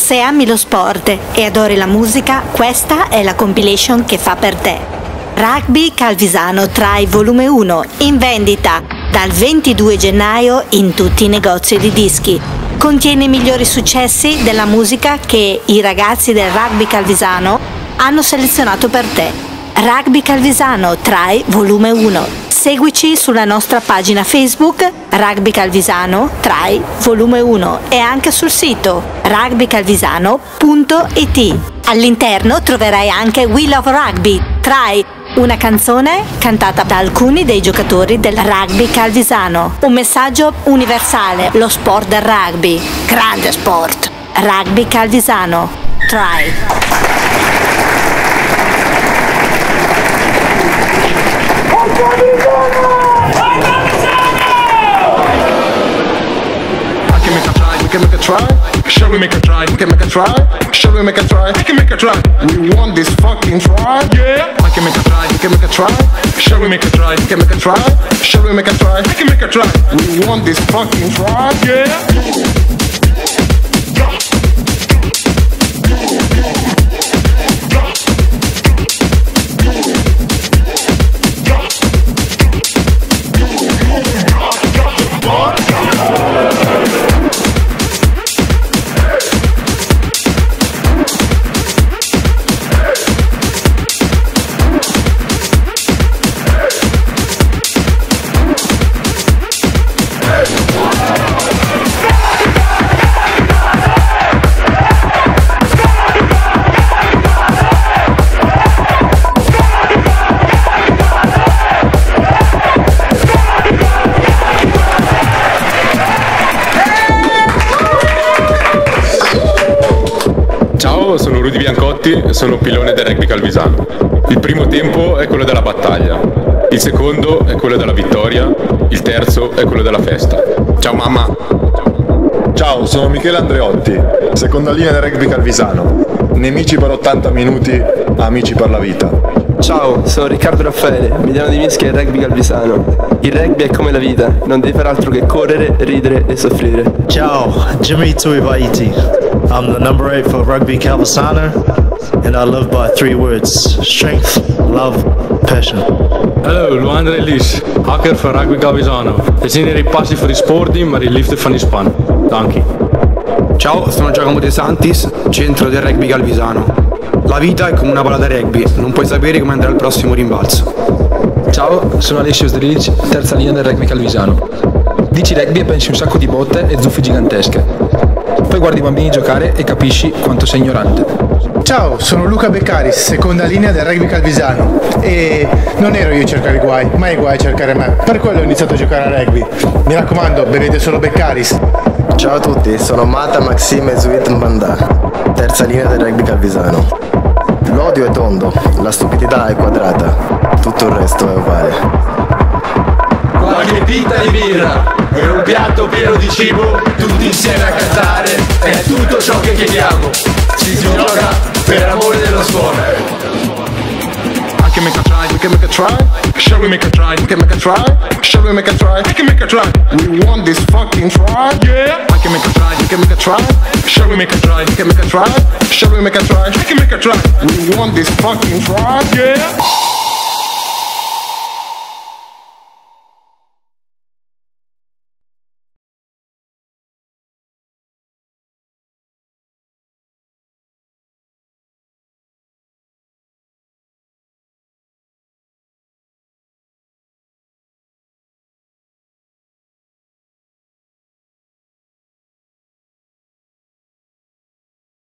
Se ami lo sport e adori la musica, questa è la compilation che fa per te. Rugby Calvisano Try Volume 1, in vendita dal 22 gennaio in tutti i negozi di dischi. Contiene i migliori successi della musica che i ragazzi del Rugby Calvisano hanno selezionato per te. Rugby Calvisano Try Volume 1. Seguici sulla nostra pagina Facebook Rugby Calvisano Try Volume 1 e anche sul sito rugbycalvisano.it. All'interno troverai anche We Love Rugby Try, una canzone cantata da alcuni dei giocatori del Rugby Calvisano. Un messaggio universale: lo sport del rugby, grande sport. Rugby Calvisano Try. We can make a try. Shall we make a try? We can make a try. Shall we make a try? We can make a try. We want this fucking try. Yeah. I can make a try. We can make a try. Shall we make a try? We can make a try. Shall we make a try? We can make a try. We want this fucking try. Yeah. Ciao, sono Rudy Biancotti e sono pilone del Rugby Calvisano. Il primo tempo è quello della battaglia, il secondo è quello della vittoria, il terzo è quello della festa. Ciao mamma! Ciao, sono Michele Andreotti, seconda linea del Rugby Calvisano. Nemici per 80 minuti, amici per la vita. Ciao, sono Riccardo Raffaele, mediano di Mischia del Rugby Calvisano. Il rugby è come la vita, non devi fare altro che correre, ridere e soffrire. Ciao, Jimmy Tuivaiti. I'm the number 8 for Rugby Calvisano and I live by 3 words: strength, love, passion. Hallo, Luander Elise, hacker van Rugby Calvisano. We zijn hier in passie voor die sportteam, maar die liefde van die span. Dank je. Ciao, sono Giacomo De Santis, centro del Rugby Calvisano. La vita è come una palla da rugby, non puoi sapere come andrà il prossimo rimbalzo. Ciao, sono Alessio Sdrilic, terza linea del Rugby Calvisano. Dici rugby e pensi un sacco di botte e zuffe gigantesche. Poi guardi i bambini giocare e capisci quanto sei ignorante. Ciao, sono Luca Beccaris, seconda linea del Rugby Calvisano. E non ero io a cercare i guai, ma i guai a cercare me. Per quello ho iniziato a giocare a rugby. Mi raccomando, bevete solo Beccaris. Ciao a tutti, sono Mata Maxime Zuit Mbanda, terza linea del Rugby Calvisano. L'odio è tondo, la stupidità è quadrata, tutto il resto è ovale. Qualche pinta di birra e un piatto pieno di cibo, tutti insieme a cantare, è tutto ciò che chiediamo. Si gioca per amore dello sport. I can make a try, we can make a try. Shall we make a try? We can make a try. Shall we make a try? We can make a try. We want this fucking try. Yeah. I can make a try, we can make a try. Shall we make a try? We can make a try. Shall we make a try? We can make a try. We want this fucking try. Yeah.